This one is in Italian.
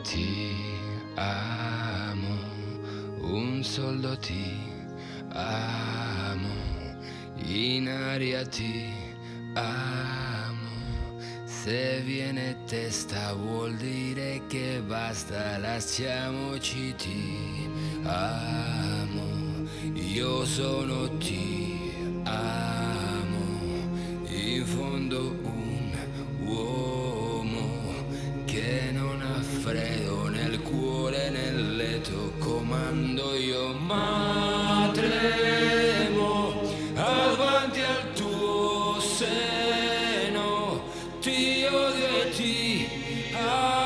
Ti amo, un soldo ti amo, in aria ti amo. Se viene testa vuol dire che basta, lasciamoci. Ti amo, io sono ti amo, in fondo un uomo che non ha freddo nel cuore, nel letto comando io, ma tremo avanti al tuo seno, ti odio e ti amo.